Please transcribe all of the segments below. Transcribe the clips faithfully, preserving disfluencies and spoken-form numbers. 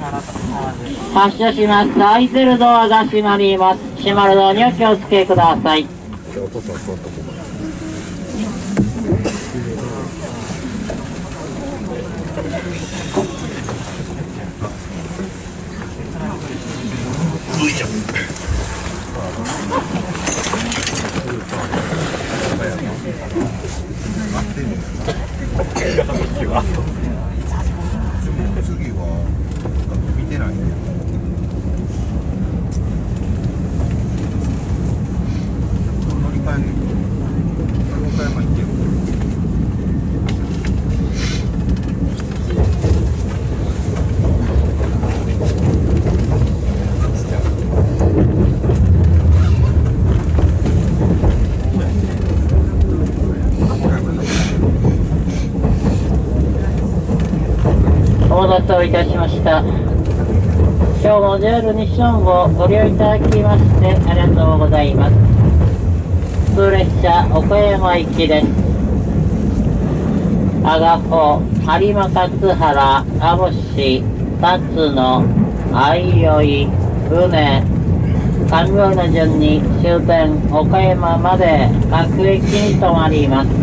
発車します。開いてるドアが閉まります。閉まるドアには気をつけください。 お父さん座っとこう。よいしょ。次は見てないね。乗り換えね。岡山行ってる。 お待たせをいたしました。今日も ジェイアール 西日本をご利用いただきましてありがとうございます。普通列車岡山行きです。阿賀保、有馬勝原、網干、辰野、相生、船、上郡の順に終点岡山まで各駅に停まります。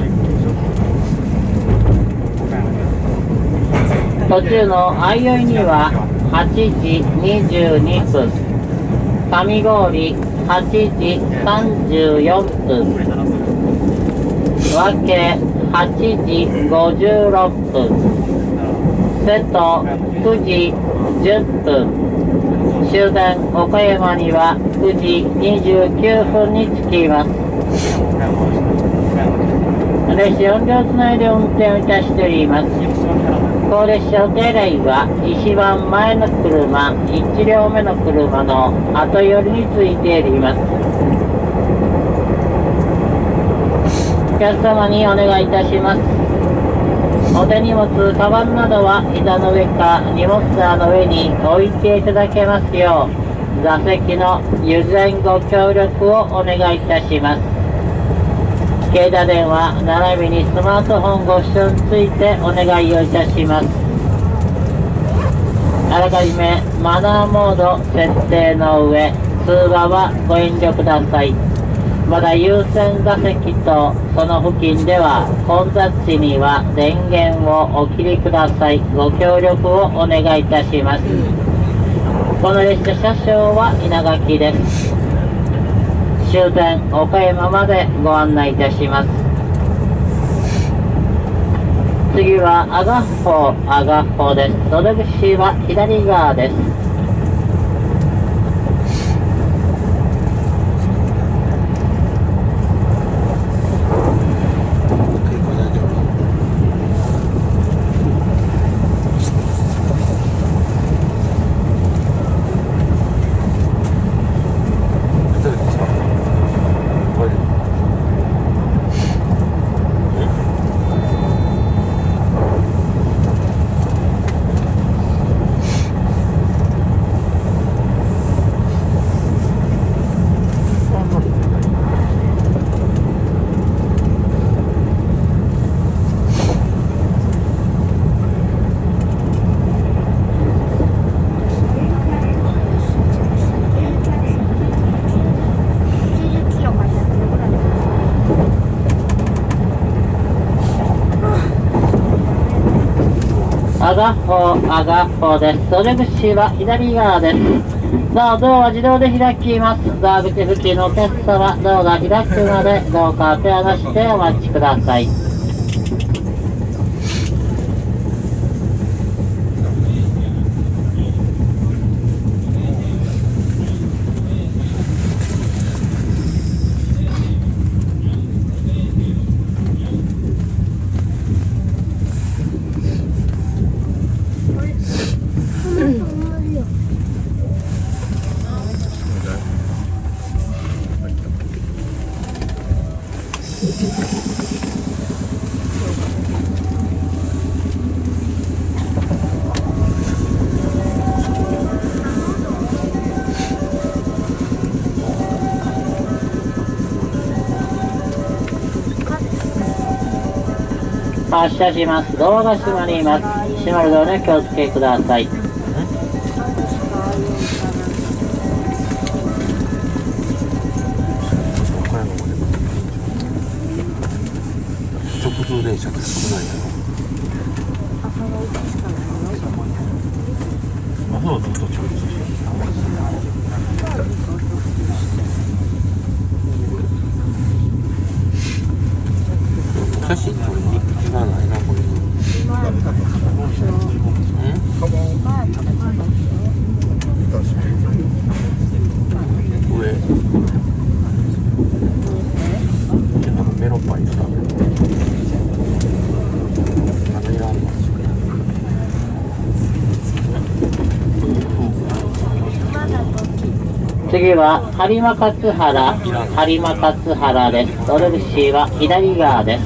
途中の相生にははちじにじゅうにふん、上郡はちじさんじゅうよんぷん、和気はちじごじゅうろっぷん、瀬戸くじじゅっぷん、終電岡山にはくじにじゅうきゅうふんに着きます。列車よんりょうつないで運転をいたしております。高列車手洗いは一番前の車、いち両目の車の後寄りについております。お客様にお願いいたします。お手荷物、カバンなどは膝の上か荷物座の上に置いていただけますよう、座席の譲然ご協力をお願いいたします。携帯電話並びにスマートフォンご使用についてお願いをいたします。あらかじめマナーモード設定の上、通話はご遠慮ください。まだ優先座席とその付近では混雑時には電源をお切りください。ご協力をお願いいたします。この列車車掌は稲垣です。終点岡山までご案内いたします。次は阿賀保、阿賀保です。袖口は左側です。阿賀保、阿賀保です。袖口は左側です。さあ、ドアは自動で開きます。ドア口付近のお客様、ドアが開くので、どうか手を離してお待ちください。発車します。ドアが閉まります。閉まるドアに気をつけください。 通電車って少ないやろ。あ、そうずっと直通。写真撮りに行かないなこれ。上。なんかメロンパンいるな。何いらんの？ 次は播磨勝原、播磨勝原です。ドルビシーは左側です。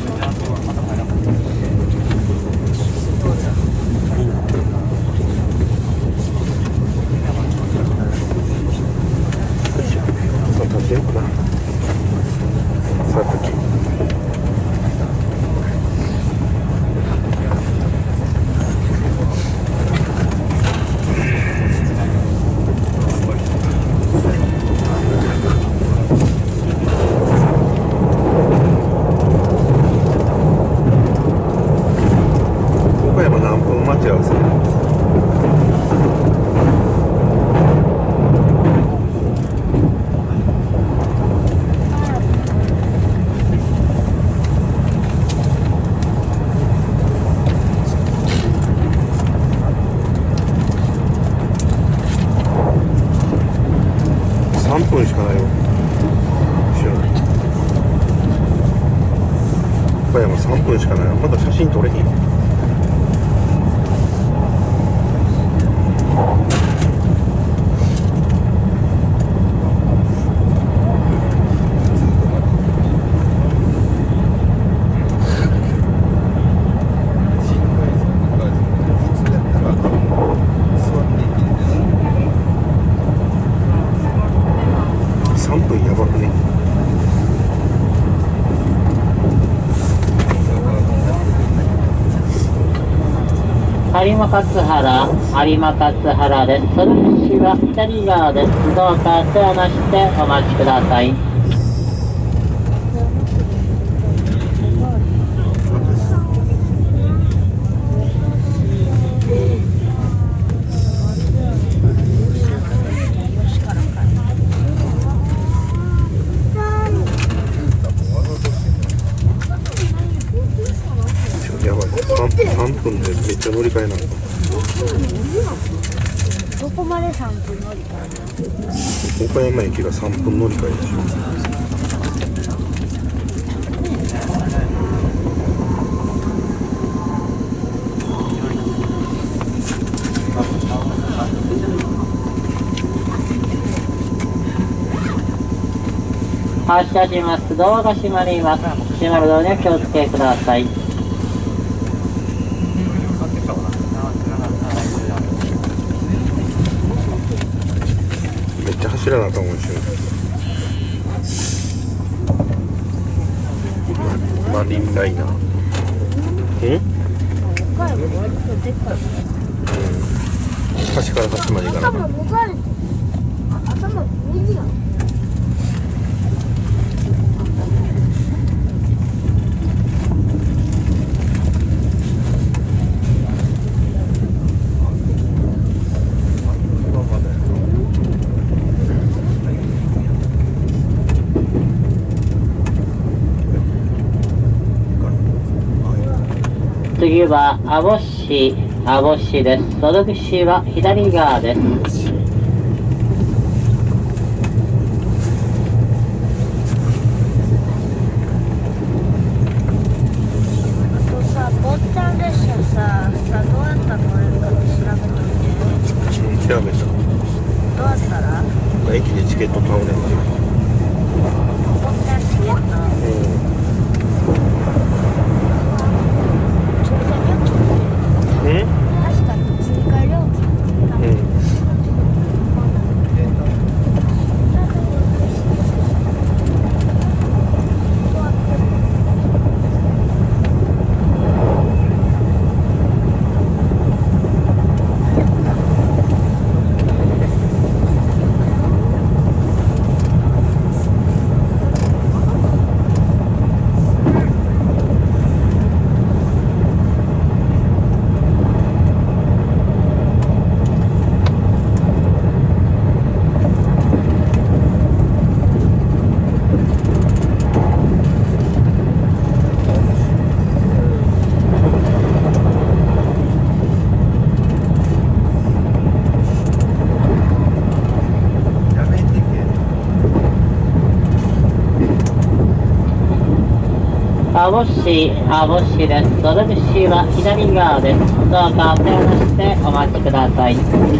さんぷんしかないよ。岡山さんぷんしかない。まだ写真撮れへん。さんぷんやばくね。 播磨勝原、播磨勝原です。その道は左側です。どうか手を離してお待ちください。 やばい、さんぷんでめっちゃ乗り換えなのか。 どこまでさんぷん乗り換え？ 岡山駅がさんぷん乗り換えでしょ。 発車します。ドアが閉まります。閉まるドアには気をつけください。 めっちゃ走らなあかんもんしマリンライナー。うん？ 岡山割とでかい。 端から端まで行かなあかん。 頭向かれて頭右やん。 次は網干網干です。その道は左側です。 さ、坊ちゃん列車さ、さ、どうやったら乗れるかって調べといて。 調べた。 どうやったら？ 駅でチケット買うねんて。 坊ちゃんチケット。 うん確かに追加料金。 うんウォッシー、あ、ウォッシーです。ドルブッシーは左側です。どうかお手を出してお待ちください。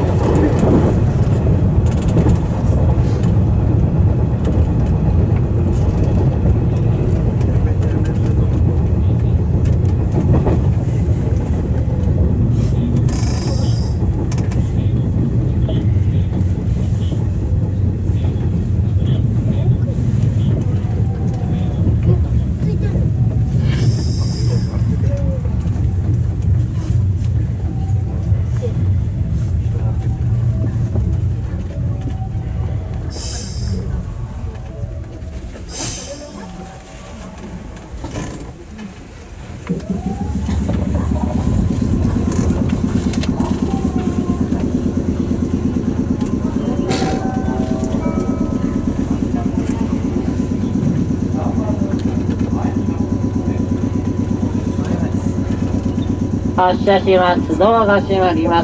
発車します。ドアが閉まります。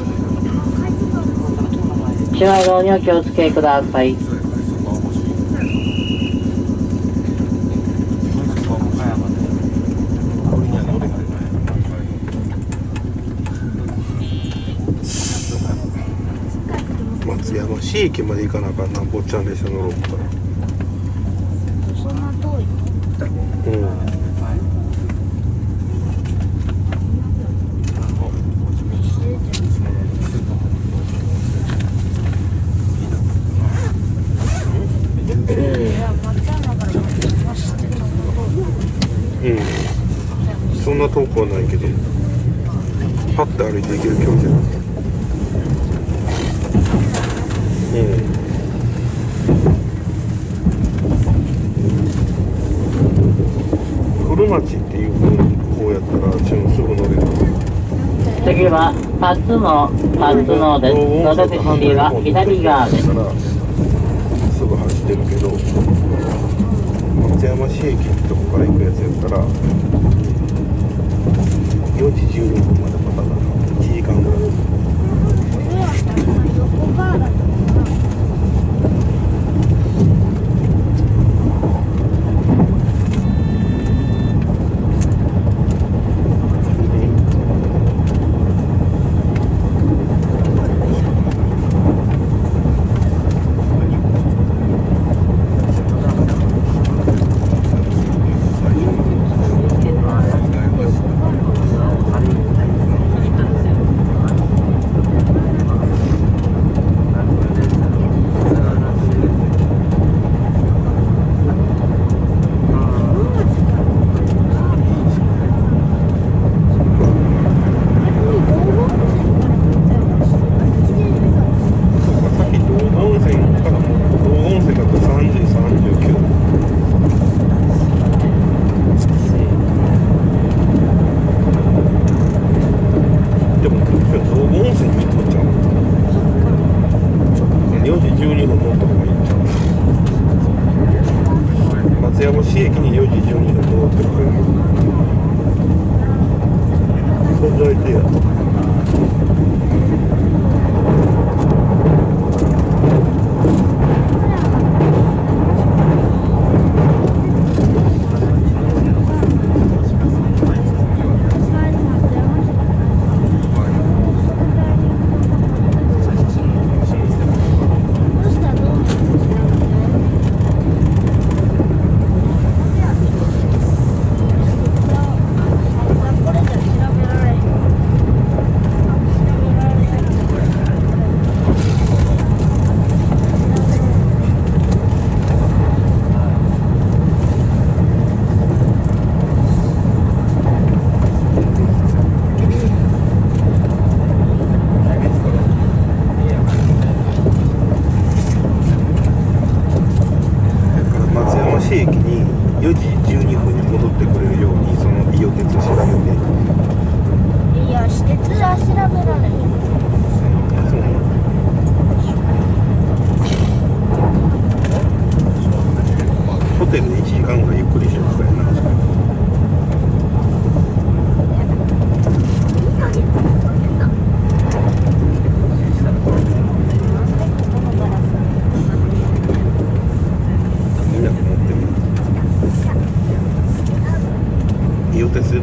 車道にお気をつけください。 松山市駅まで行かなあかんな、坊ちゃん列車乗ろうから。 そんな遠いの？ うん。うん、そんな遠くはないけど、パッと歩いていける距離じゃない。うん。古町っていう方やったら、私もすぐ乗れる。 次は辰野、辰野です。ドルブッシーは左側です。 すぐ走ってるけど、松山市駅ってとこから行くやつやったらよじじゅうにふんまでまただな、いちじかんぐらい。 横側だったかな。松山市駅によじじゅうにふん戻ってくれる。それ大体や。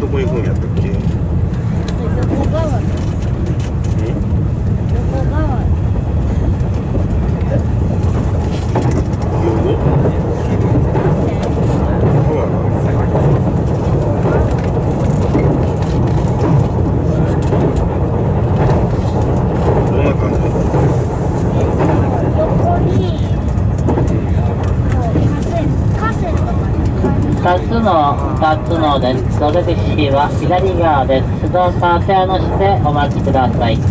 こ行くんやったっけ？ 横側だ。横側。 横？川な。どんな感じ？ 横にふたつのふたつのです。窓口は左側です。どうか手を乗せてお待ちください。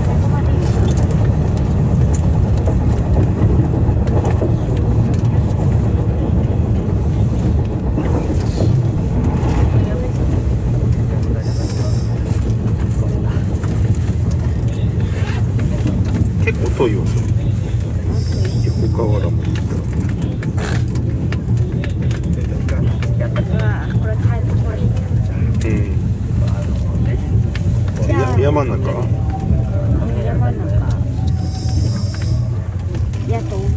結構遠いよ。横河原も行ったら。 これ帰ってこい。 うん。や山の中？ 山の中やと思う。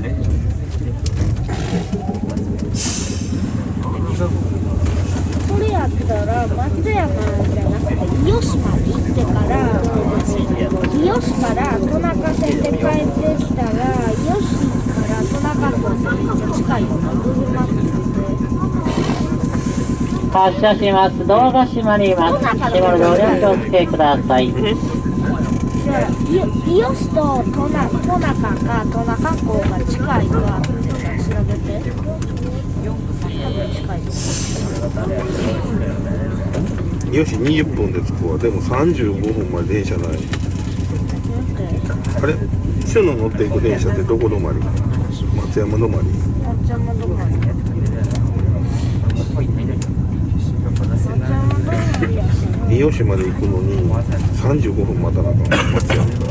これやったら松山じゃなくて伊予市まで行ってから伊予市から戸中線で帰ってきたら伊予市から戸中港めっちゃ近いよな。Google マップ発車します。ドアが閉まります。閉まるのでお気をつけください。 伊予市と戸中か戸中港が近いかって調べて。多分近い。 よしにじゅっぷんで着くわ。でもさんじゅうごふんまで電車ない。あれ首野乗っていく電車ってどこ止まり？松山止まり？ 松山止まり。 伊予市まで行くのにさんじゅうごふん待たなあかん。松山から。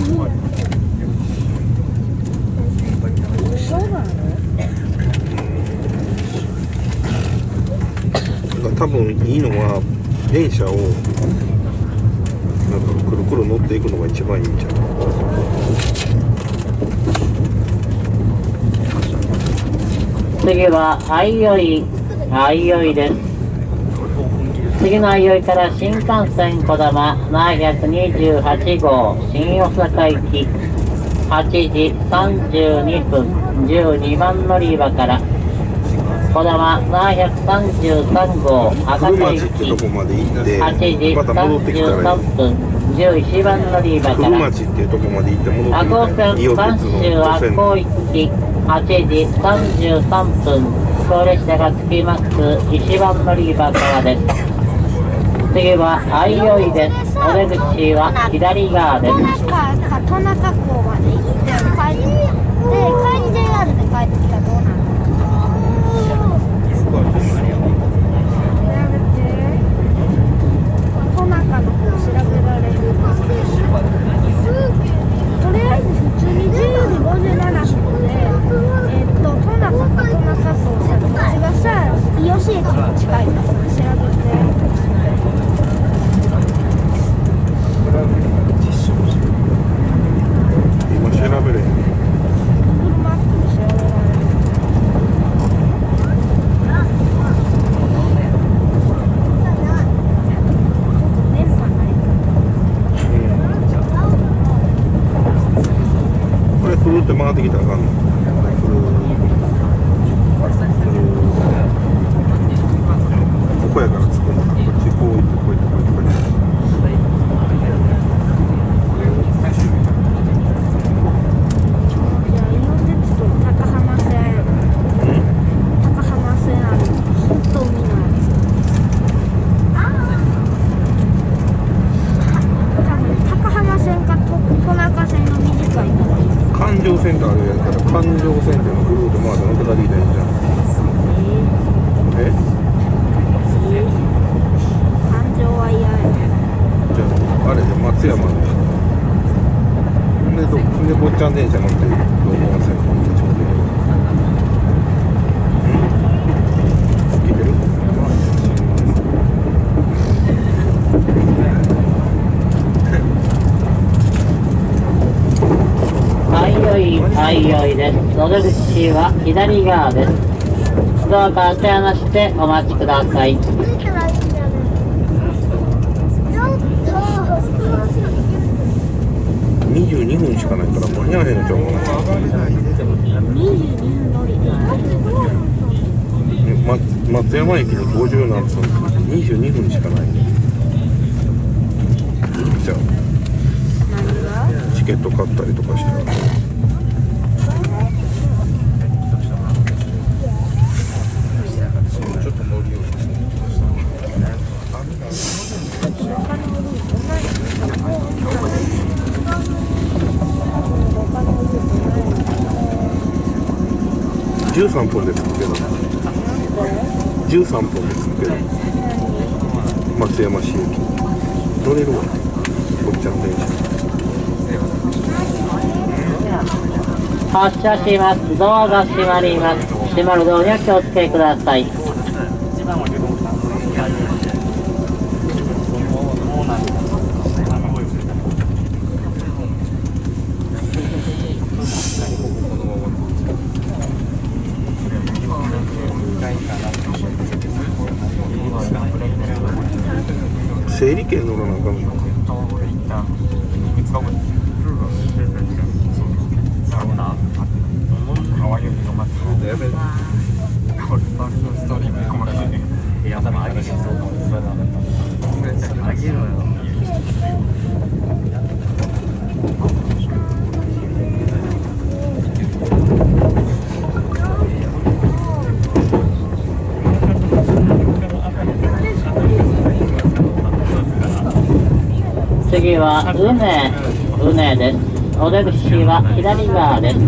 そうなの？ 多分いいのは電車をなんかくるくる乗っていくのが一番いいんじゃない？ 次は相生相生です。次の相生から新幹線こだまななひゃくにじゅうはちごう新大阪行きはちじさんじゅうにふんじゅうにばん乗り場からこだまななひゃくさんじゅうさんごう博多行きはちじさんじゅうさんぷんじゅういちばん乗り場から赤線三州赤穂行きはちじさんじゅうさんぷん高列車が着きますいちばん乗り場からです。次は相生です。お出口は左側です。 戸中か戸中港まで行って帰ってで帰り ジェイアール で帰ってきたらどうなる？戸中の方調べられる。とりあえず普通にじゅうよじごじゅうななふんでえっと戸中か戸中港さどっちがさ伊予市駅に近いかさ調べて。 今調べれへん。これくるって回ってきたらあかんの？ここやから着くのか。こっちこう行ってこう行ってこう行ってこう行って。環状線ってあるやから環状線っていうのぐるーっと回って乗って帰ってきたらいいじゃん。え？ 環状は嫌や。 じゃああれで松山のでどで坊ちゃん電車乗ってどうも温泉の方にちょうどいい。聞いてる？ 相生です。お出口は左側です。どうか手を離してお待ちください。 着いたらいいんじゃない？ にじゅうにふんしかないから間に合わへんのちゃうかな。 にじゅうにふん乗りま、松山駅にごじゅう何分、にじゅうにふんしかないね。いいんちゃう？ 何が？ チケット買ったりとかしたら。ちょっと乗りようとして。じゅうさんぷんで着くけどじゅうさんぷんで着くけど松山市駅乗れるわこっちゃん電車発車します。ドアが閉まります。閉まるドアには気をつけください。 整理券乗らなあかんのか。 次はうね、うねです。お出口は左側です。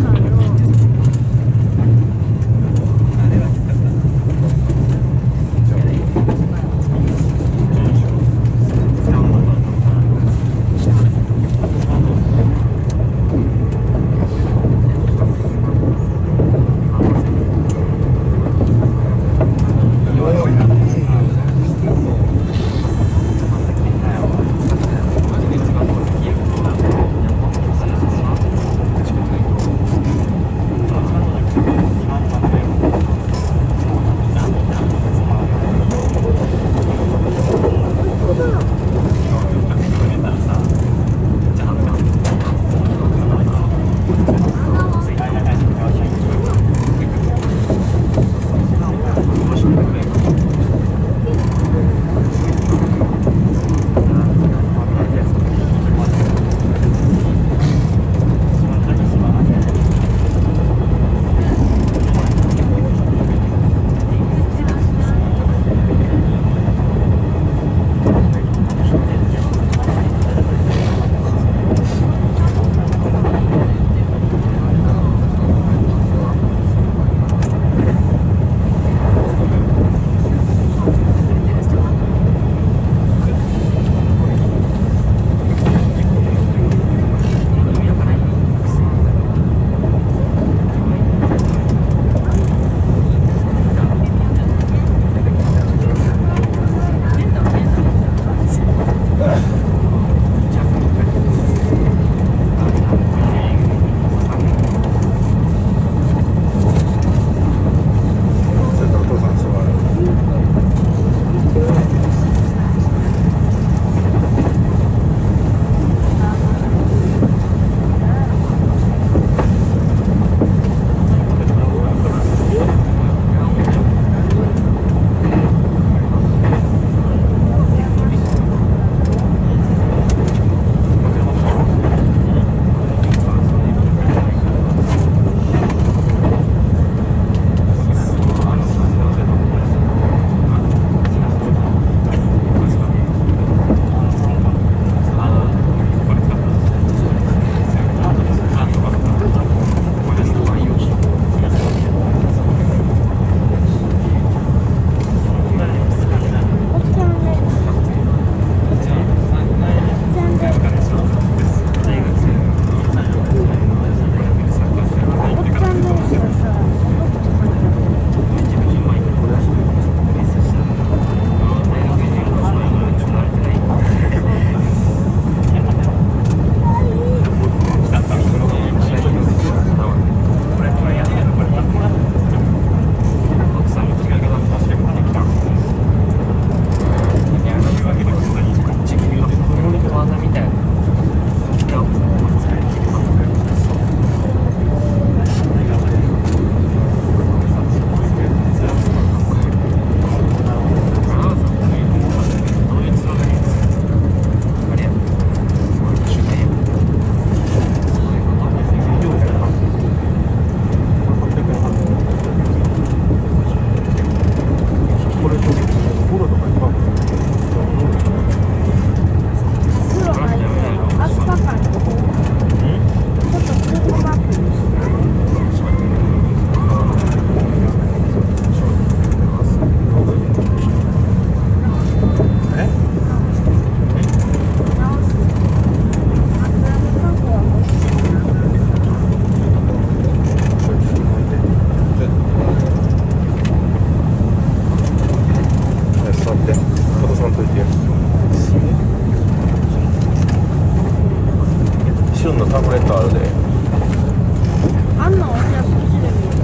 レットあるで。 あんのお茶こっちで見る。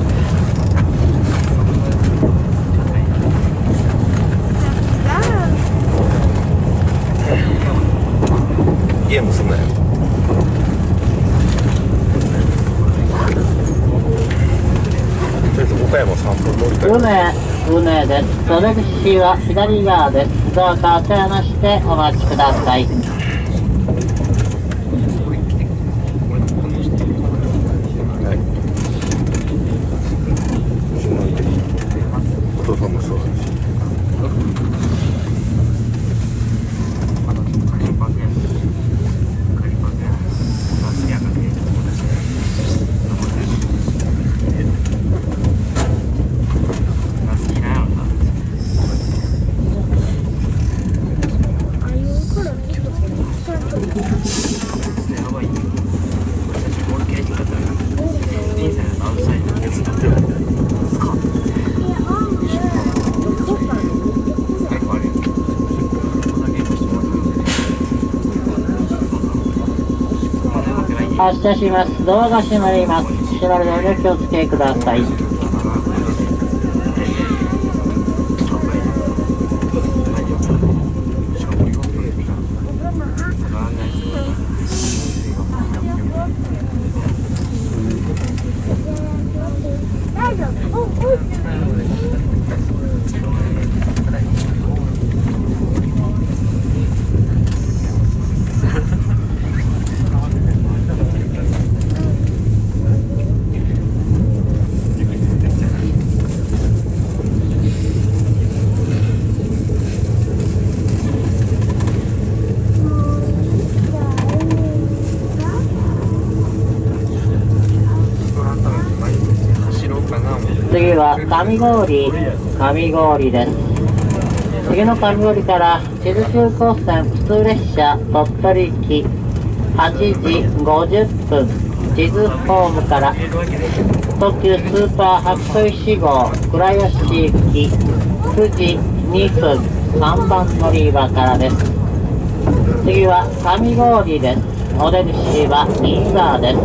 ゲームすんなよ。とりあえず岡山さんぷん乗り換え。 船、船です。それ口は左側です。ドアから手を離してお待ちください。 はい。お父さんもそうだし。 発車します。ドアが閉まります。閉まるのでお気をつけください。次は上郡、上郡です。次の上郡から智頭中高線普通列車鳥取行きはちじごじゅっぷん、智頭ホームから特急スーパー白素石号倉吉行きくじにふん、さんばん乗り場からです。次は上郡です。お出口は右側です。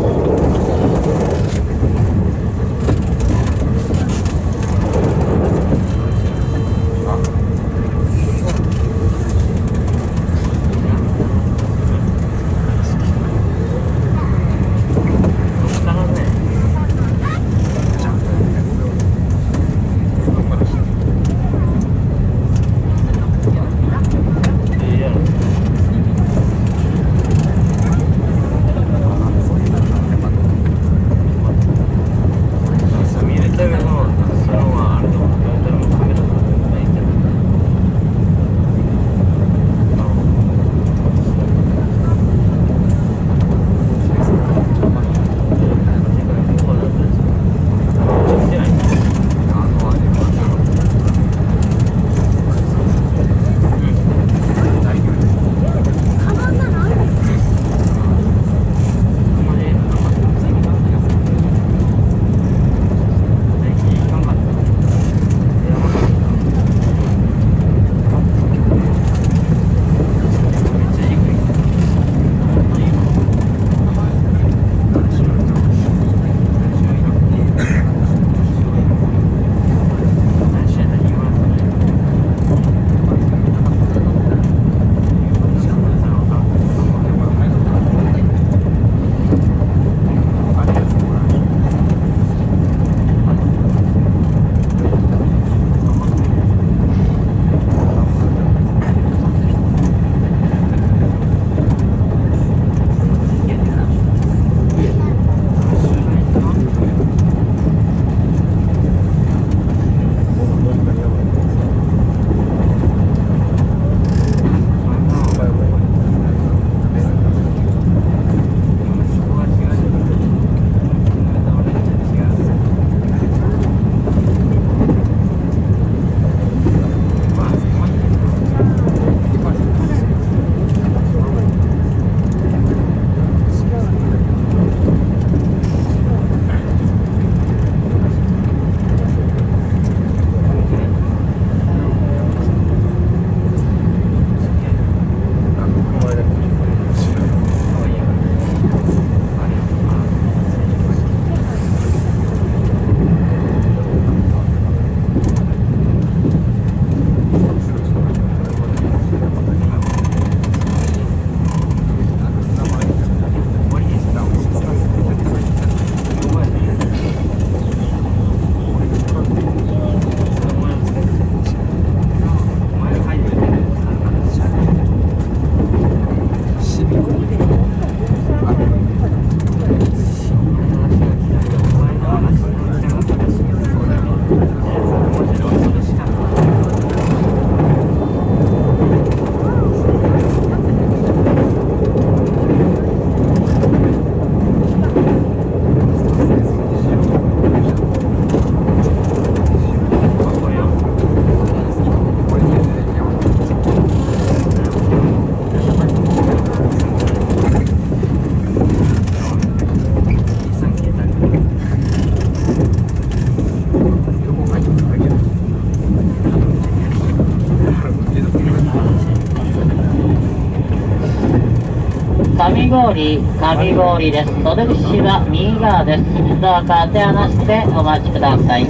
郡、上郡です。袖口は右側です。ドアから手を離してお待ちください。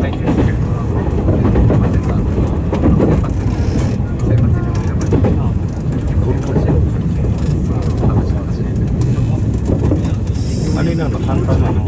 あれなの反対なの。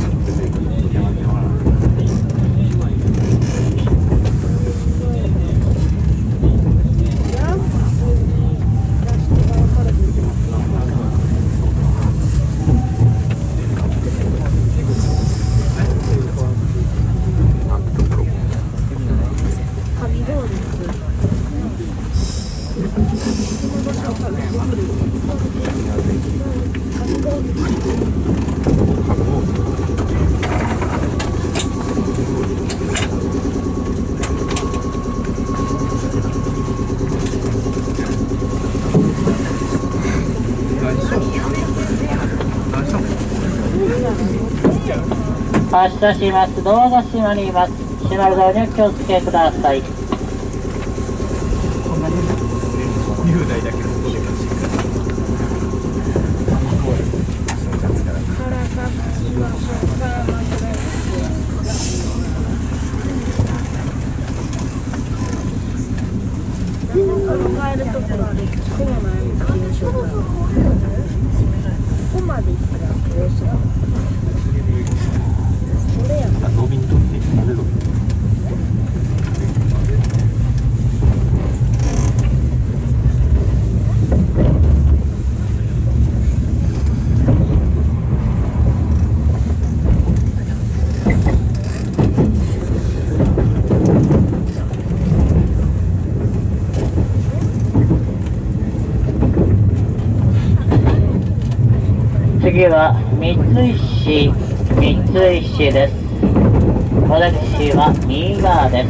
発車します。ドアが閉まります。閉まるドアには気をつけください。次は三井市、三井市です。私は右側です。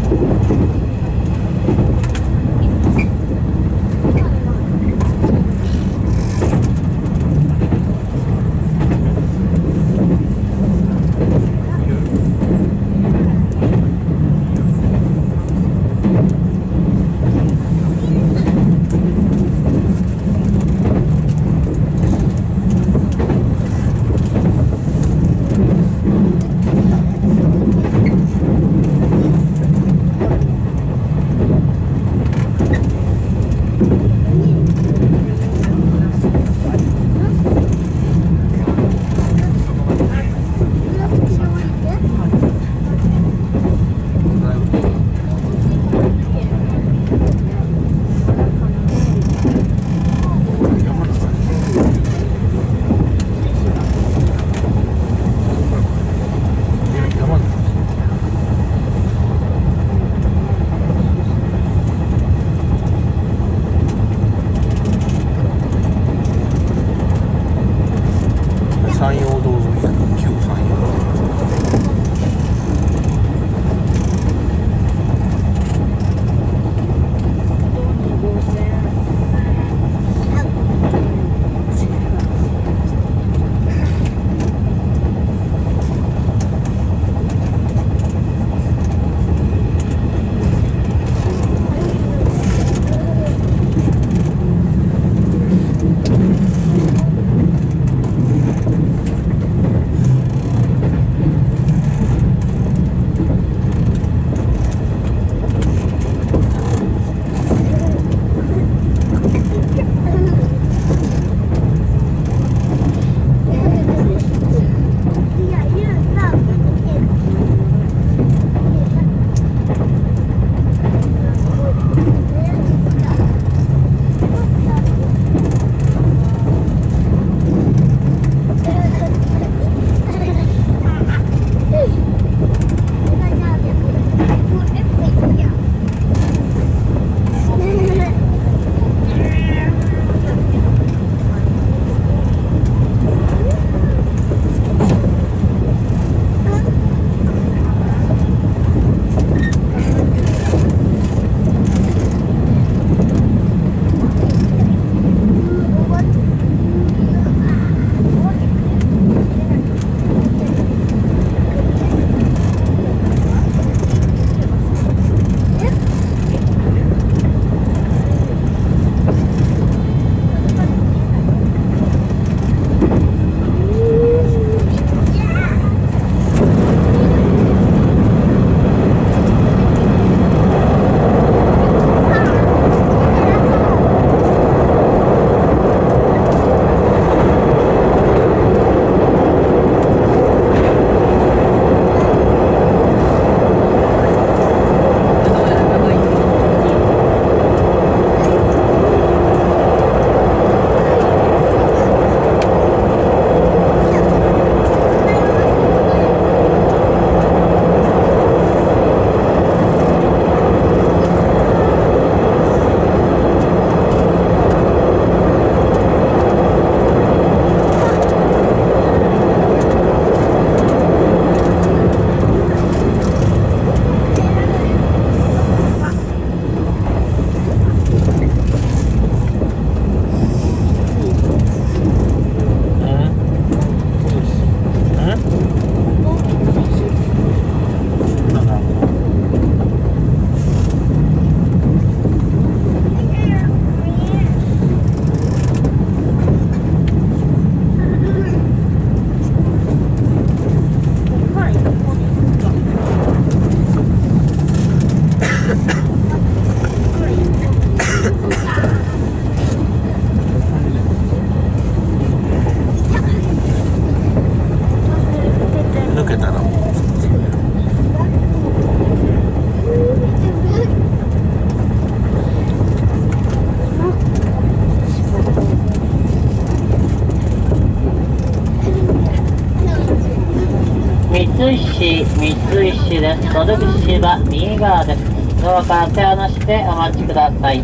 山陽道沿いだな、旧山陽道。 三石、三石です。窓口は右側です。ドアから手を離してお待ちください。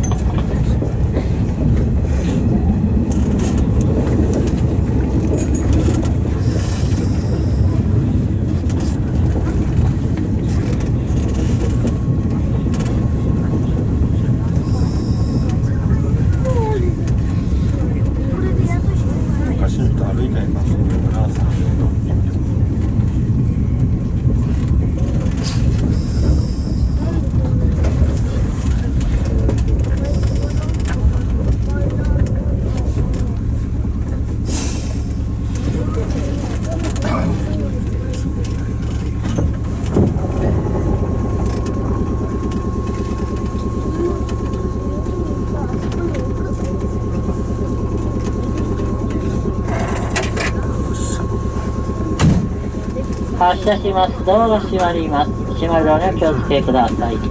発車します。ドアが閉まります。閉まるのにお気をつけください。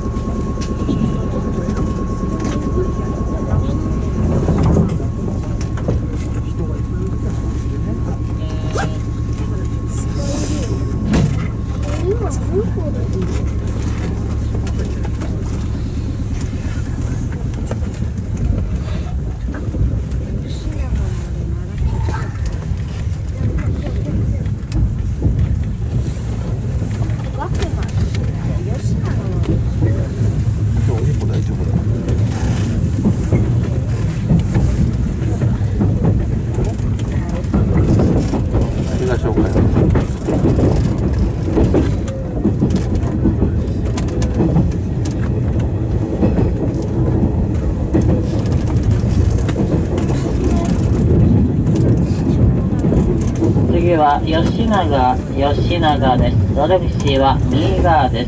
次は吉永、吉永です。ドルフシーは右側です。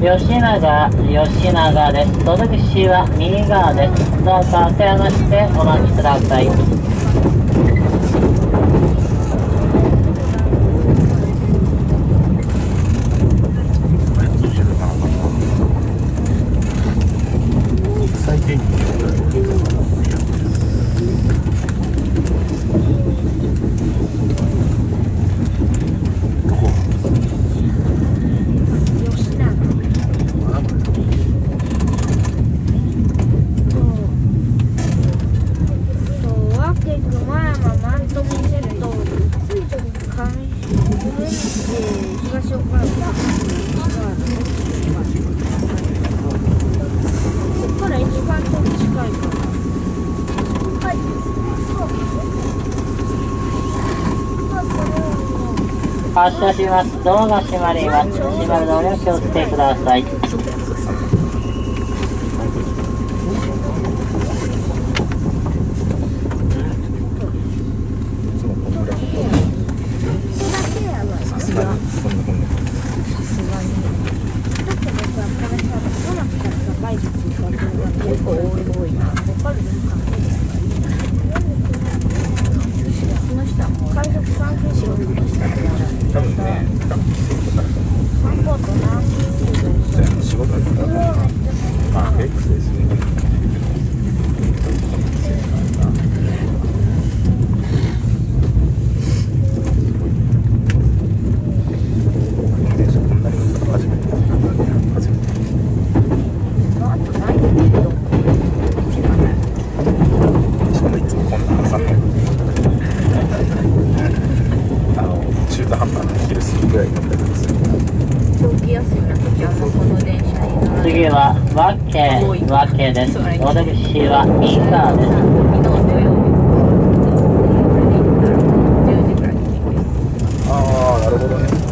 吉永、吉永です。届く口は右側です。どうか手離してお待ちください。 最低に発車します。ドアが閉まります。閉まるのにお気をつけください。次はわけわけです。お出口は右側です。 ああ、なるほどね。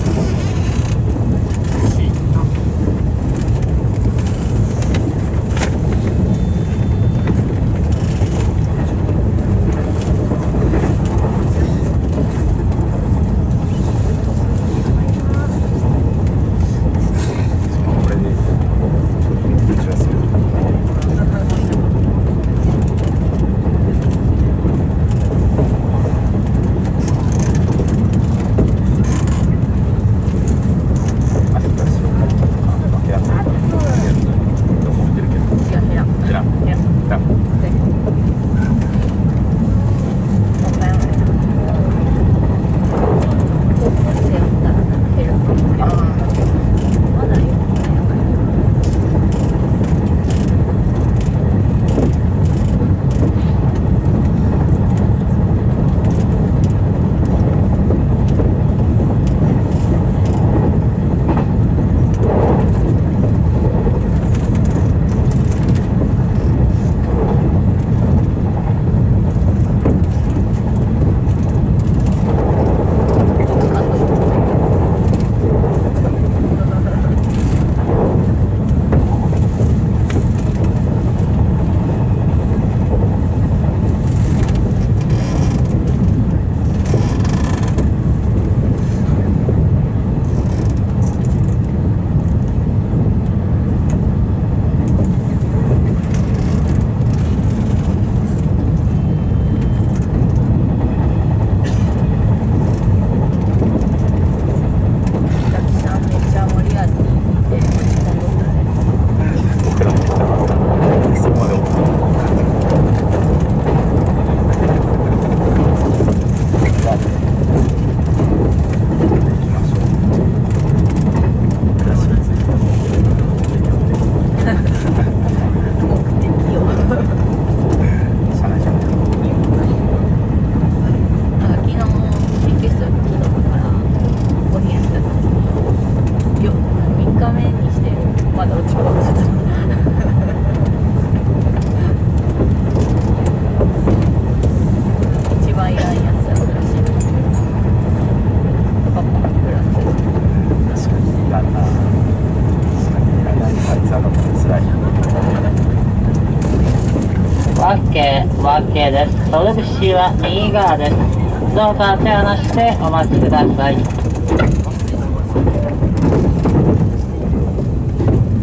わけわけです。窓口は右側です。どうか手を離してお待ちください。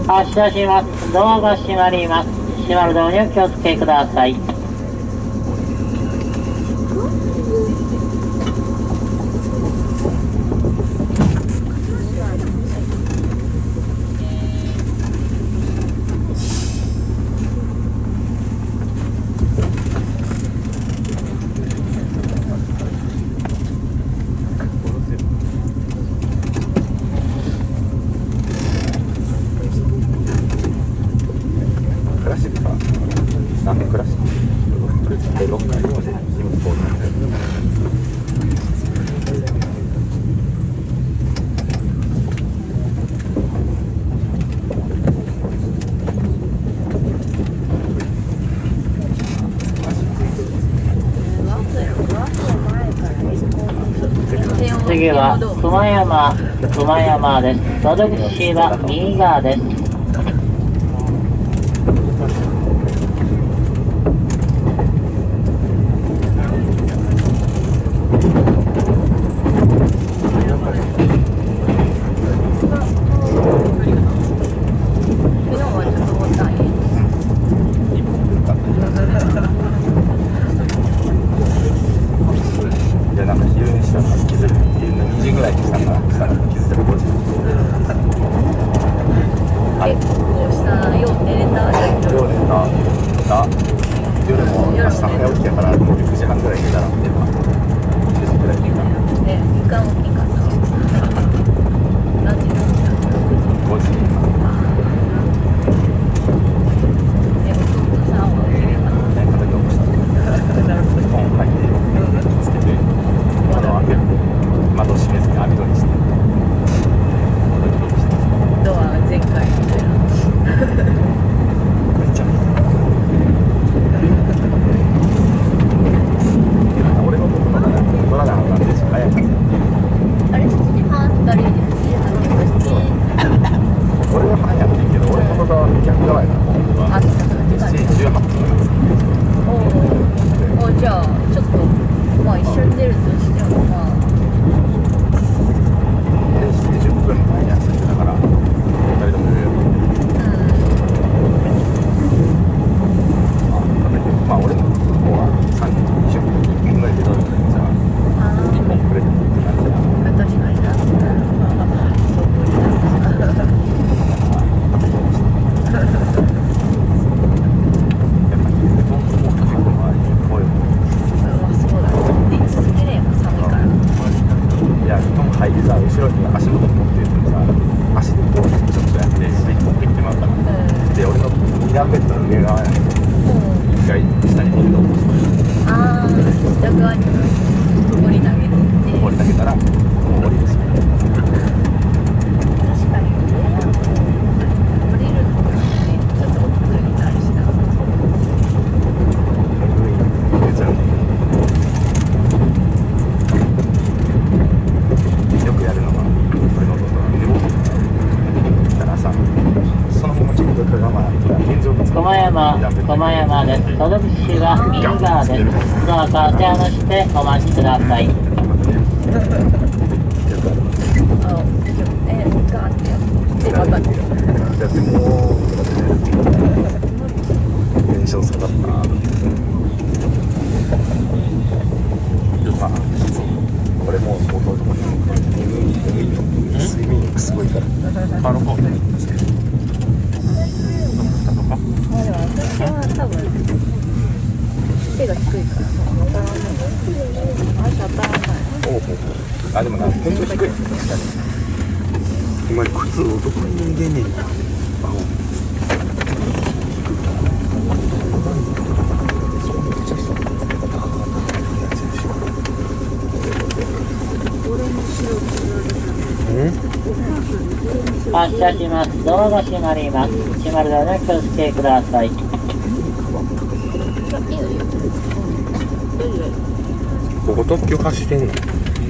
発車します。ドアが閉まります。閉まるドアにお気をつけください。 クラシックか何分クラシックでろっかい今こうなってる次は熊山、熊山です。窓口は右側です。 でなんか昼にしたら気づく昼のにじぐらいにしたからしたら気づいたらごじ結構したよう寝れた夜寝たた夜も明日早起きやからもうくじはんぐらい寝たら寝たくじぐらい寝たえ時間大きかった何時何時ごじにえ弟さんは起きれたね片付け起こした本入ってつけて窓開けて窓閉めずに網戸にしてドア全開みたいなめっちゃ俺のことなら乗らなあかんでしょ早いからあれしちじはんふたりでしちじはんで俺は早いって言うけど俺のことは逆側やから本当はあったからしちじじゅうはっぷんなんですおおじゃあちょっとまあ一緒に出るとしてもまあでしちじじゅっぷんの前にやってたからふたりとも言うよまあ俺の方はさんじにじゅっぷんにいっぷんぐらいで出たんだけどさあいっぽんくれてるって感じだあ確かになそう思い出したやっぱりねどんどんもう端っこの周りに声をあそうだ言い続ければ寒いからいやでも入りさ後ろに足元に持ってるとさ足でこうちょっとやってスイッチ持ってきてまうからで俺のに段ベッドの上側やねんけど一回下に戻ってああ下側に放り投げて放り投げたらもう降りるし確かに降りるのがねちょっと億劫になるしな上ちゃうよくやるのが俺の弟が寝ぼけてたらさそのままちょっと我慢天井ぶつか熊山、熊山です。窓口は右側です。ドアから手を離してお待ちください。 あえガーってやってまたやってもうテンション下がったまあこれもう弟も眠い眠いの睡眠欲すごいからパロコートにつけてどっかとかまあでも私は多分背が低いから当たらない足当たらないおうおうおうあでもな天井低い確かにお前靴男に脱いでんねんなあほんそこめっちゃ人高かったやつでしょ発車します。ドアが閉まります。閉まるのでお気をつけください。 ここ特急走ってんの？ 特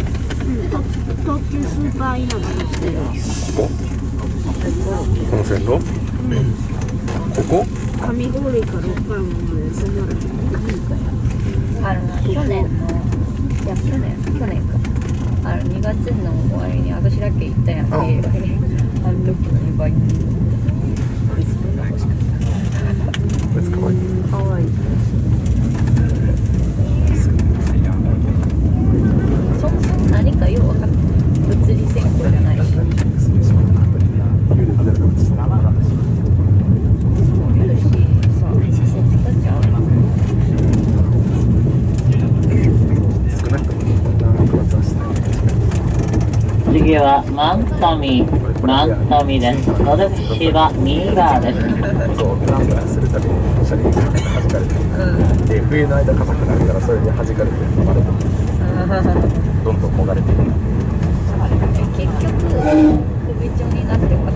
急スーパー稲葉にしてる。 ここ？この線路？ここ？ 上郡から岡山まで住まれてる。 あのな去年のいや去年去年かあのにがつの終わりに私だけ行ったやん、 うん映画にあの時のにばいつ可愛い。 かわいい。そもそも何かよう分かんない。物理線香じゃないし。 次はマントミマントミです。私はミーガーです。 そう、ブランブランするたびに車輪が弾かれて、で冬の間硬くなるからそれで弾かれて飲まれてどんどんもがれていく。 結局首長になってよかった。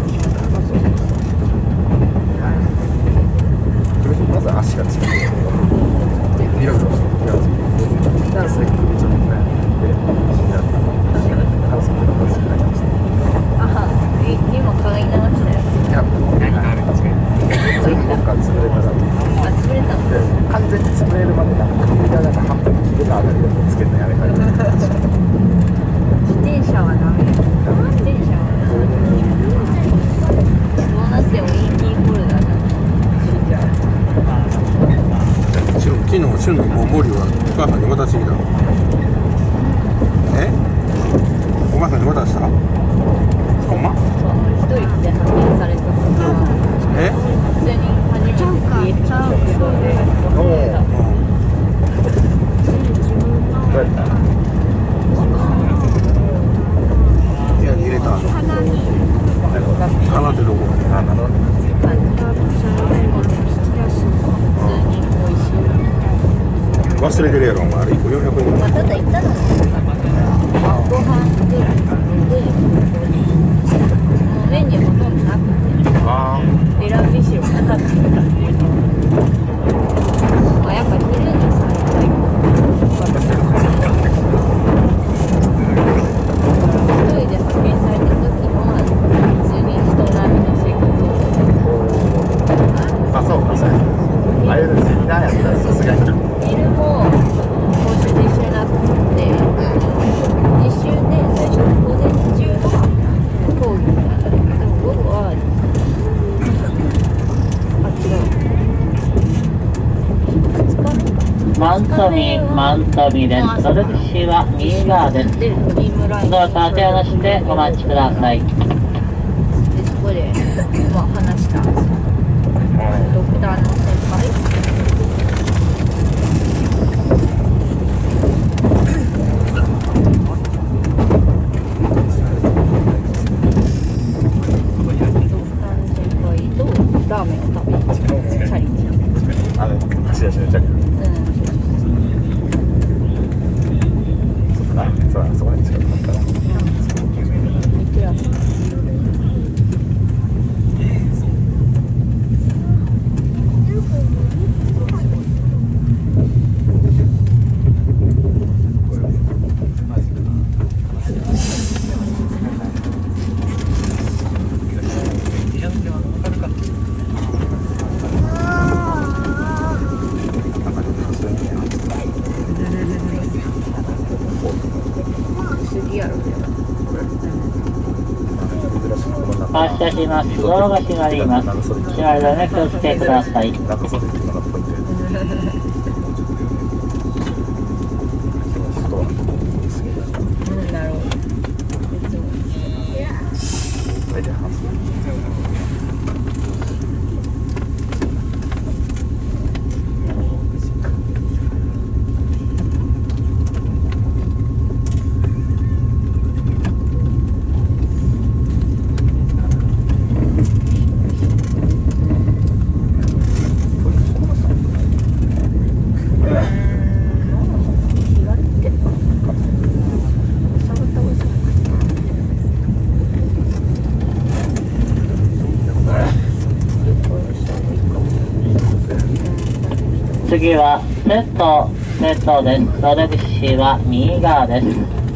まず足がついてビロビロして気がついてそれ首長になって死んじゃった。あそこで私になりました。 あは、今買い直したよ。 いや、全国から潰れたら、 あ、潰れたの？ 完全に潰れるまでなんか首がなんか半分切れたあたりでつけるのやめたり。 自転車はダメ。自転車はダメ。そうなってもいいキーホルダーだ。 昨日、旬のもう森はお母さんに渡してきた。え？お母さんに渡した？ほんま？ 一人で発見されたから。 え？ 普通に初めて家で食堂でおお。どうやった？ 部屋に入れたの？鼻ってどこ？ あ、なるほど。 忘れてるやろ、お前。あれいっこよんひゃくえん。 まあ、ただ行ったのもご飯ぐらいで、もうメニューほとんどなくて、 あ選びしろなかったから、まあ、やっぱ昼にさ、行きたいから一人で発見された時は普通に人並みの生活をあ、そうか、そうや。ああいうセミナーやったらさすがに。 昼も講習で一緒になって、実習で最初の午前中は講義みたいな。でも午後はあ、違う。 マントミマントミです。私はミーガーです。 で、ドリームラインどうぞ手を出してお待ちください。 で、そこで、まあ、話したドクターの先輩。ラーメンを食べにチャリティー。 あの、走り出しのチャリ。 うん。 そうだな。そうだ、そこに近くなったら。 いくら？ 発車します。ドアが閉まります。閉まるので気をつけください。 なんかそうですね、なんかポイント。 うん、なるほど。 大体半分。 次はセット、セットです。私はミーガーです。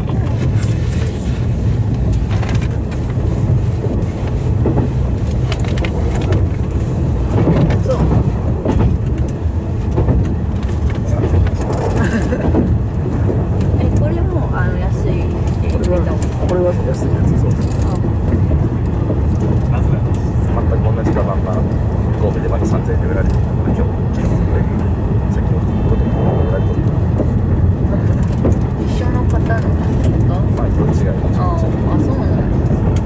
え、これもあの安い。 これは、これは安いやつ、そうです。全く同じカバンが。 神戸でまださんぜんえんで売られていたので、今日昨日でさっきのこと売られていた。 一緒の方のことまあ色違いがちょっと違う。 ああ、そうなんだ。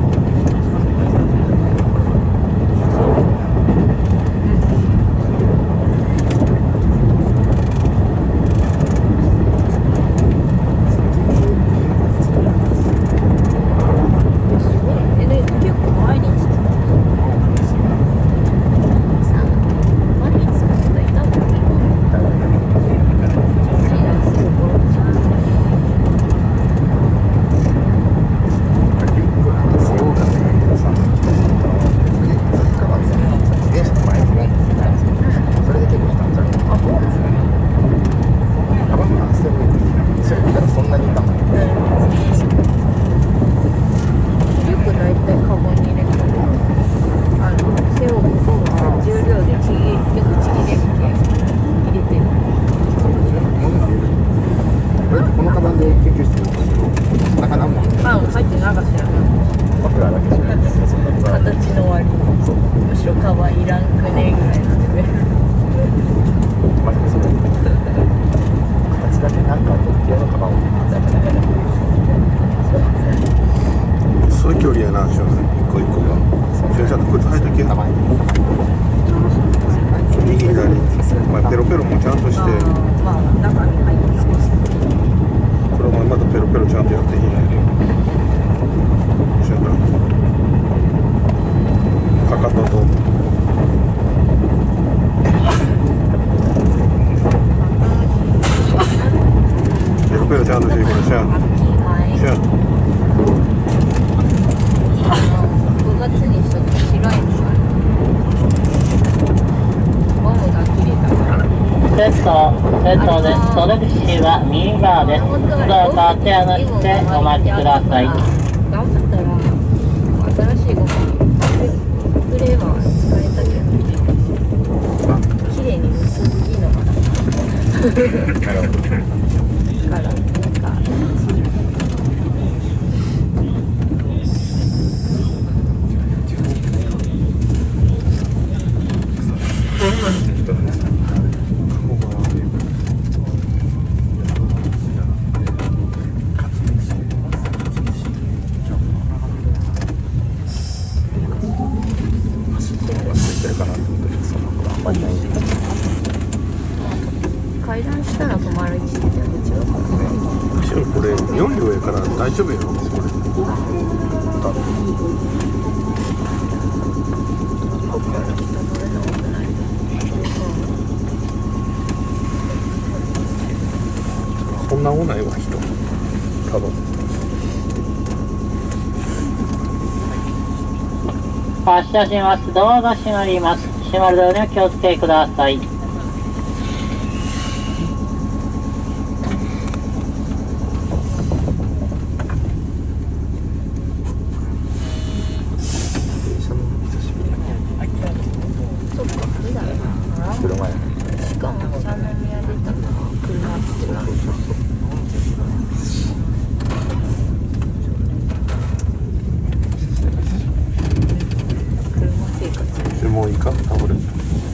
セット、セットです。届く市は右側です。どうか手を抜いてお待ちください。 頑張ったら新しいご飯フレーバーは使えたけど綺麗に薄いのかなからなんか階段したら止まる位置って違うかな。 後ろこれよん両やから大丈夫やろこれ。多分こんなもんないわ人多分。 発車します。ドアが閉まります。閉まるドアには気をつけください。 しかも三宮出たの車って違う。車生活。 もういいかタオル。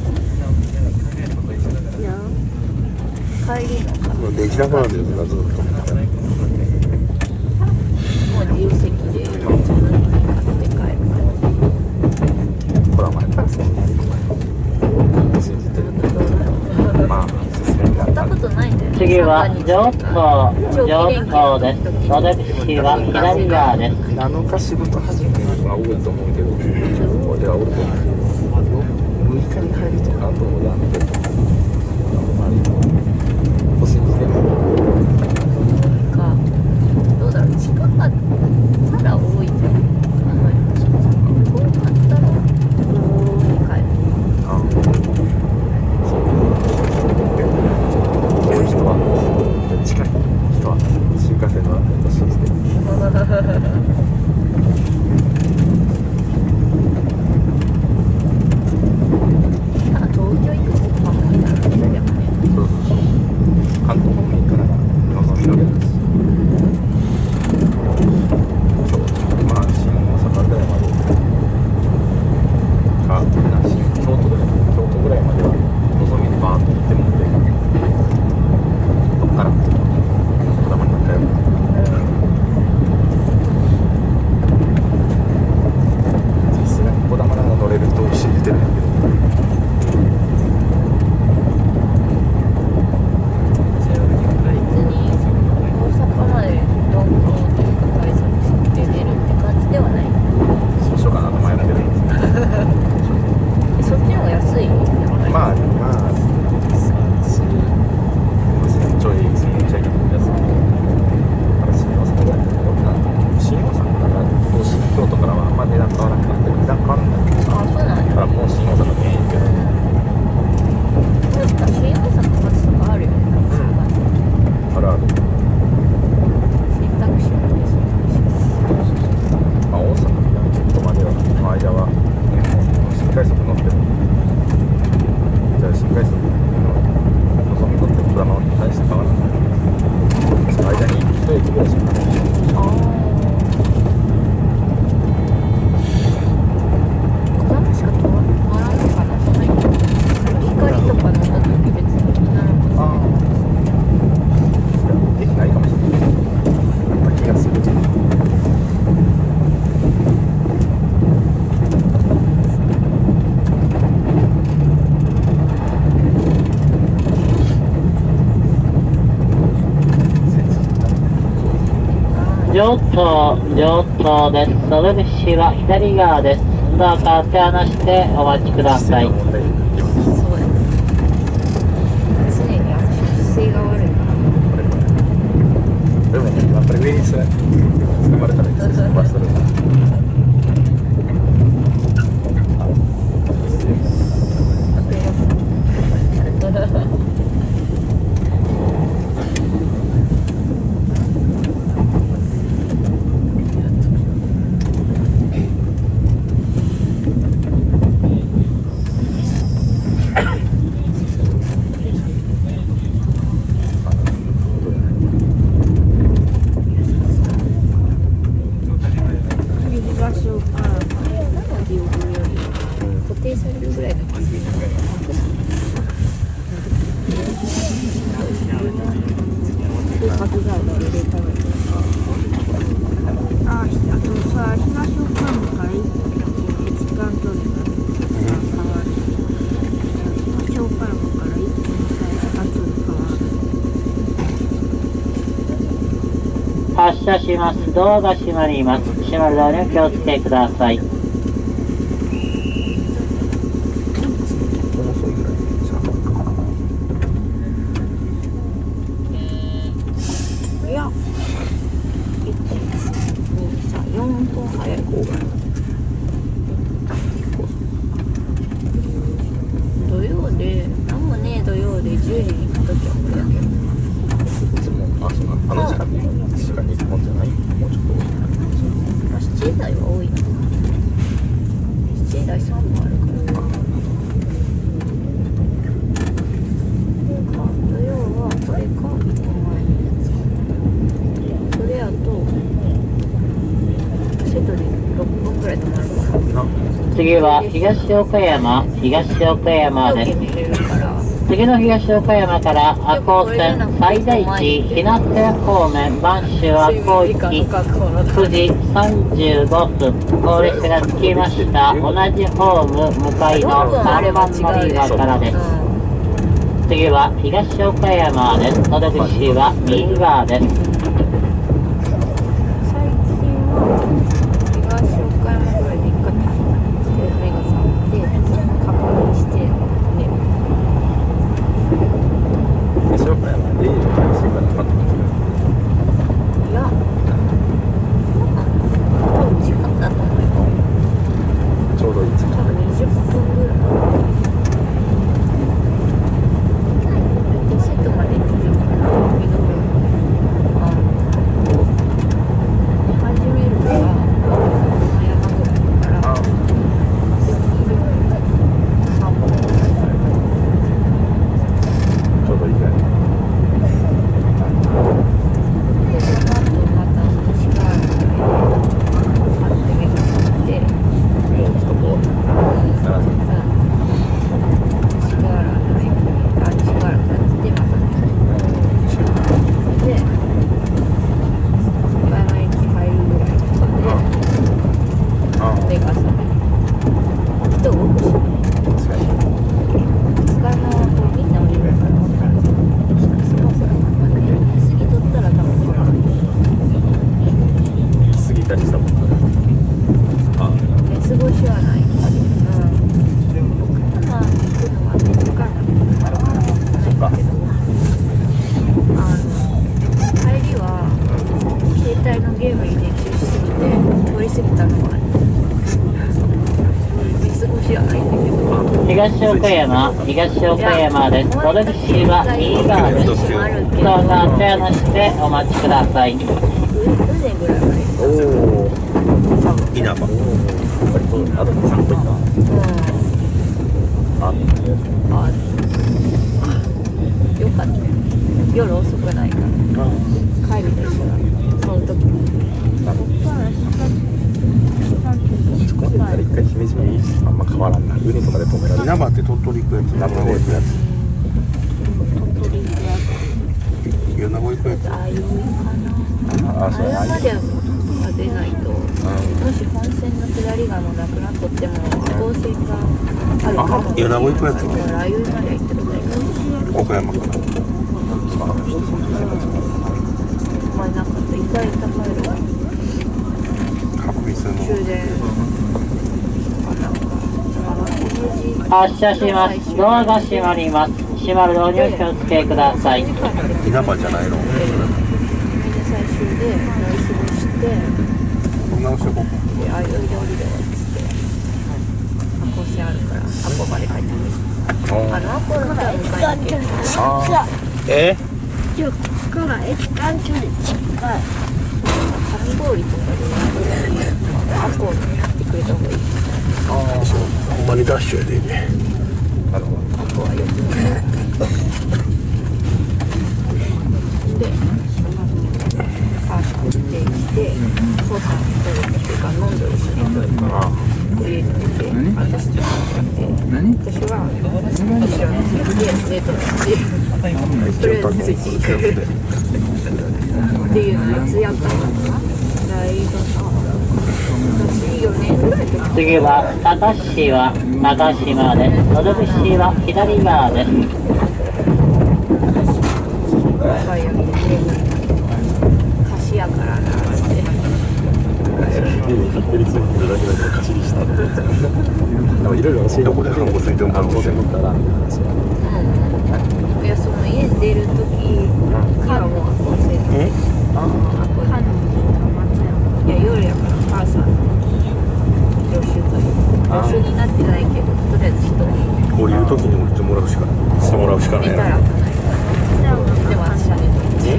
帰りのか。 できなくなるんだよずっと。 もう自由席で自分で買って帰るから。 これは前からそう信じてるんだけど、まあ進めて乗ったことないんだよね。 次は上皇、上皇です。届く市は左側です。 七日仕事始めるのは多いと思うけど、俺はおると思う。むいかに帰るとかあともやって信じてるかどうだろう、近かったら多いじゃん。遠かったら普通に帰る。 あそう多い人は近い人は新幹線のと信じてる東京行くとかもいいだろうね。でもね上等、上等です。窓口は左側です。ドアから手離してお待ちください。 そうや。常に私姿勢が悪いから。 でもね、やっぱり上に座って掴まれたら飛ばしてるから。 固定されるぐらいの感じ。 あ、あとさ、東岡山から一時間距離が変わる。東岡山から一気にさ、時間距離変わる。 発車します。ドアが閉まります。閉まるドアにお気をつけください。 いや、いち、に、さん、よんぷん早い方が土曜で、なんもねえ土曜でじゅうじに行くときはこれやけど。 いつも、あ、そうなの、あの時間に時間にいっぽんじゃない？もうちょっと多い。 まあ、しちじ台は多いな。しちじ台さんもあるから。土曜はこれか、この前のやつか。それやと、セットでろっぷんくらい止まるから。 次は東岡山、東岡山です。次の東岡山から赤穂線最大地日名瀬方面播州赤穂行きくじさんじゅうごふん、高列車が着きました。同じホーム向かいのさんばん乗り場からです。次は東岡山です。窓口は右側です。 最近は東岡山ぐらいで一回パッて目が覚めて確認してね。 東岡山でいいのかしいかなかった。 いや、多分時間だと思うよ。 ちょうどいい時間。 多分にじゅっぷんぐらい。セットまでにじゅっぷん。始めるのが山ぐらいだから。さんぷん。 ちょうどいいぐらい。 で、その後また西側にパッて目が覚めて、 もうちょっとこう、ならず。 西側の駅に、あ、西側から来てまたで、岡山駅入るぐらいとかああ、 で目が覚める。人動くしね。 確かに。 使い物とみんな降りるから分かる。過ぎとったら多分分かる。 過ぎたりしたもんね。あ、 寝過ごしはない。うん。まあ、行くのはね、時間があるからないんだけど、あの、帰りは、携帯のゲームに熱中しすぎて、通り過ぎたのはある。寝過ごしはないんだけど。 東岡山、東岡山です。窓口は右側です。ドアから手離してお待ちください。 う、うねぐらいまで。 おお。稲葉。やっぱりそうだね。あとさんこいった。 うん。 あ、 あ、よかった。夜遅くないから。帰りでしたら、その時に。 そこで行ったら一回姫路にあんま変わらんな。ウニとかで止められる。 稲葉って鳥取行くやつ、 名古屋行くやつ。 鳥取行くやつ。 米子行くやつ。 ああいうかな。 ああ、そうや。 あれまでは出ないと、もし本線の下りがもうなくなっとっても、赤穂線があるかも。 米子行くやつだからああいうまでは行ってことないから。 岡山から。 あまりなかった。一回行った帰るわ。 確実の終電。なんか、 発車します。ドアが閉まります。閉まるようにお気をつけください。 稲葉じゃないの？ 最終で乗り過ごして、 直してこうで、あ、いろいろ降りるわっつって、あ、高専あるから、アポまで帰ってくる。あの、アポのから迎えに行ける。 え？ いや、ここから駅間距離近い。 かき氷とかで、アポを買ってくれた方がいい。 ほんまにダッシュやでね。 なるほど。 アポはよくで、あ、ってきて、そうさんというか飲んでるしね。家に来て、私と会って、私は後ろについてデートして、とりあえずついていくっていうのやつやったのかな。ライドの私よねんぐらいとか。 次は高市は高島です。野々市は左側です。 最悪で貸しやからなっつって。 勝手についてるだけだから貸しにしたって。いろいろ教えてどこでハンコついてるのかもしれない。 いや、その家出るときにはもう教えて。ああ、いや、夜やから母さんの助手という助手になってないけど、とりあえず一人降りるときに降りてもらうしかしてもらうしかないな。 見たら危ないから。でも私はね、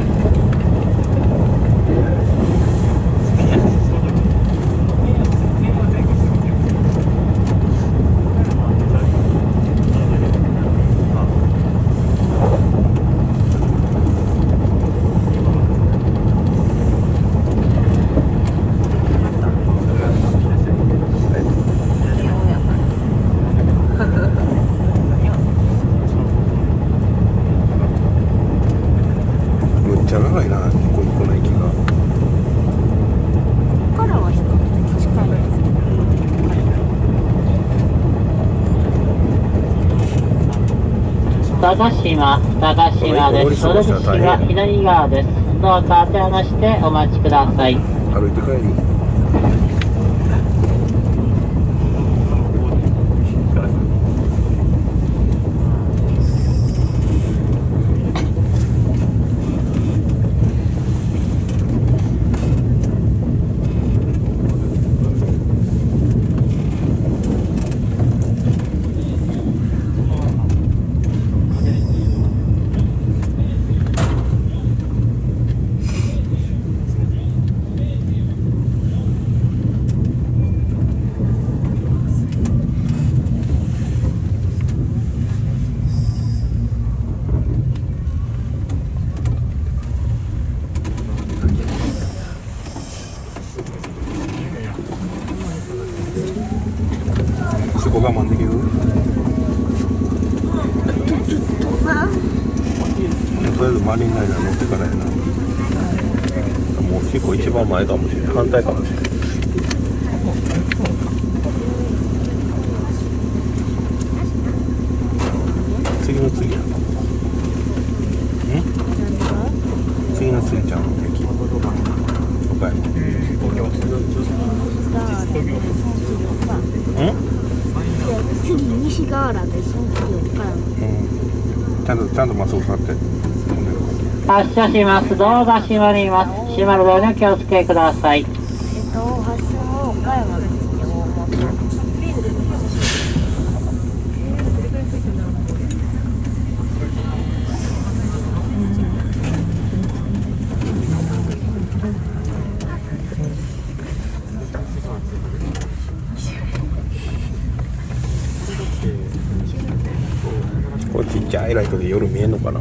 むっちゃ長いな、ここに来ない駅が。 ここからは比較的近いです。 高島、高島です。野々市は左側です。どうか手を離してお待ちください。 歩いて帰り。そこ我慢できる？とりあえずマリンライナー乗ってからやな。もう結構一番前かもしれない。反対かもしれない。次の次やん。次の次ちゃんの駅。岡山。うん？ 次西河原でその次岡山。 うん。ちゃんとちゃんとまっすぐ座って。 発車します。ドアが閉まります。閉まるようにお気をつけください。 えっと発車を岡山ですね。大本。 これちっちゃいライトで夜見えんのかな。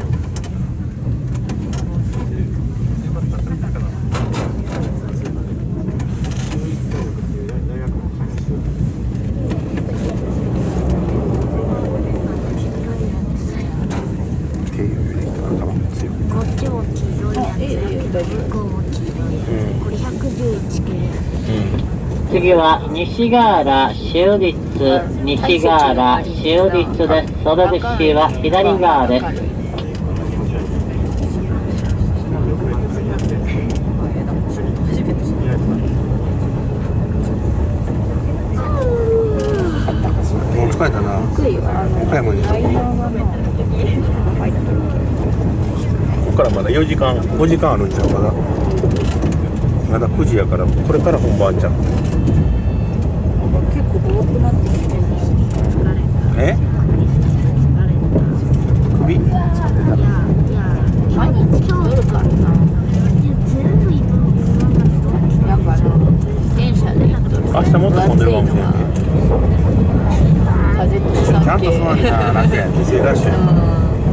こっちも黄色いやつ。向こうも黄色いやつ。これひゃくじゅういち系。 次は西河原州立、西河原州立です。野々市は左側です。 疲れたな。 低いよ。あの岡山に。 内容がな入ったここからまだよじかん、ごじかんあるんちゃうまだ。まだくじやから、これから本番ちゃう。 結構多くなってきてる。 え？首？ いやいや毎日来るからな。 全部今のやっぱな電車で明日もっと混んでるかもしれんね。 風と関係。 ちゃんと座んな、楽やん、犠牲ラッシュやん。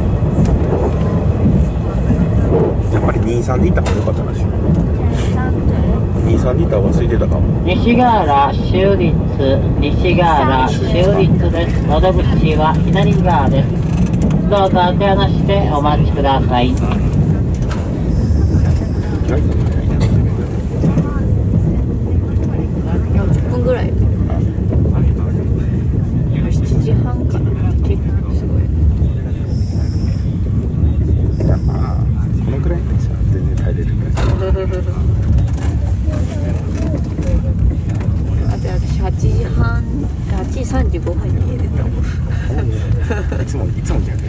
やっぱりにじゅうさんで行った方が良かったらしい。にじゅうさんで行った方が空いてたかも。 西ヶ原州立西ヶ原州立です。窓口は左側です。どうぞ手離してお待ちください。 よんじゅっぷんぐらい。しちじはんから結構すごい。 まあこのくらいのさ全然耐えれるからあと私はちじはんはちじさんじゅうごふんに家出たもん。 いつもいつも逆や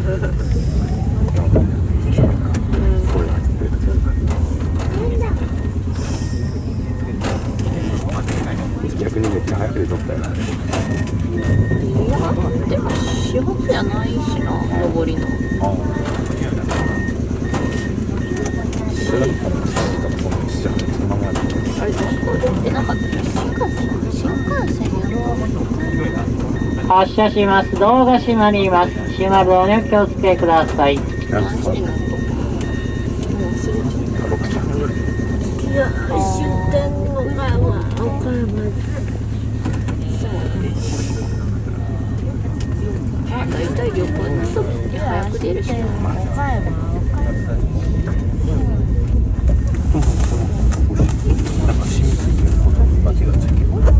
逆にめっちゃ早く出とったよな。 いやでも始発じゃないしな、上りの。あれどこで出なかったっけ？新幹線新幹線やろう。 発車します。ドアが閉まります。閉まるのにお気をつけください。 なんかさ何時のとこ？もう忘れちゃった。 ろくじはんぐらいいや終点岡山岡山まあ大体旅行の時って早く出るしな。 岡山なんか染みついてる間違っちゃうけど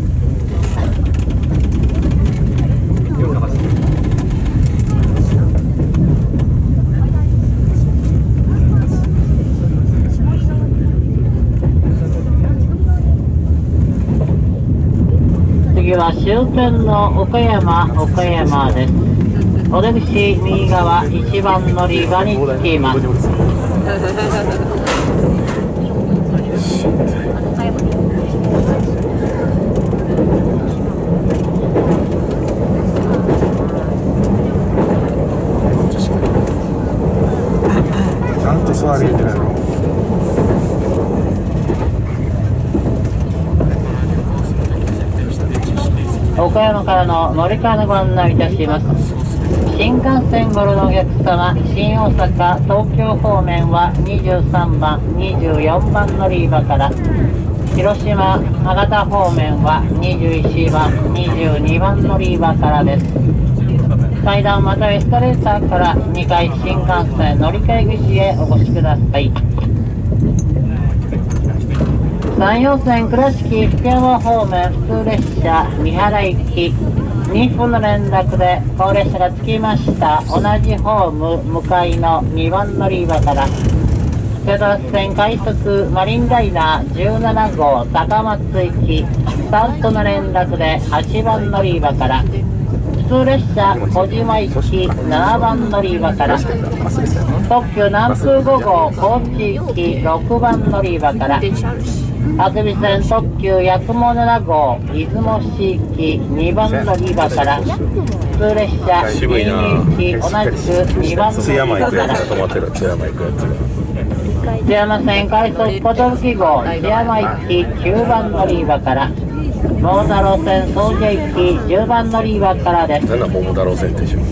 次は終点の岡山岡山です。お出口右側一番乗り場に着きます。 ちゃんと座れてるやろ。 岡山からの乗り換えのご案内いたします。新幹線ご利のお客様、新大阪、東京方面はにじゅうさんばん、にじゅうよんばん乗り場から、広島、博多方面はにじゅういちばん、にじゅうにばん乗り場からです。階段またはエスカレーターからにかい新幹線乗り換え口へお越しください。山陽線倉敷福山方面普通列車三原行きにふんの連絡で高列車が着きました。同じホーム向かいのにばん乗り場から瀬戸内線快速マリンライナーじゅうななごう高松行きさんとの連絡ではちばん乗り場から普通列車小島行きななばん乗り場から特急南風ごごう高知行きろくばん乗り場から電車あるし。 あずみ線特急やくもななごう出雲市行きにばん乗り場から普通列車新見行き同じくにばん乗津り場から山行くやつが止まってる。津山行くやつが津山線快速寿号津山行ききゅうばん乗り場から桃太郎線総社行きじゅうばん乗り場からです。 なんだ桃太郎線でしょ。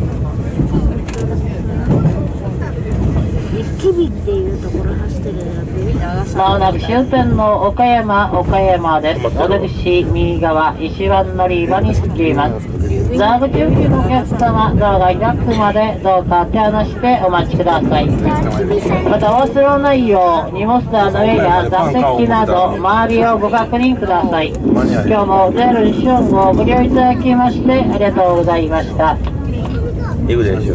雪日っていうところ走ってるやつまもなく終点の岡山岡山です。お出口右側いちばん乗り場に着きます。座口行きのお客様、ドアが開くまでどうか手離してお待ちください。またお忘れのないよう荷物棚の上や座席など周りをご確認ください。今日もジェルションをご利用いただきましてありがとうございました。 行くでしょ。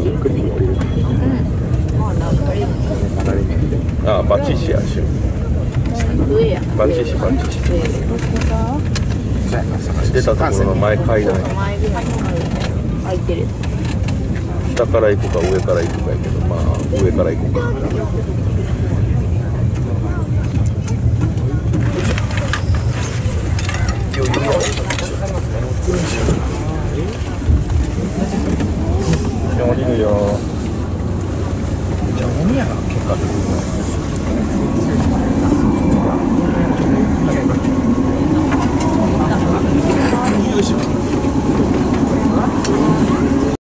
ああ、バッチシやし。 上や。 バッチシバッチシ。 出たところの前階段前ぐらいに空いてる。 下から行くか上から行くかやけど、まあ上から行こうか。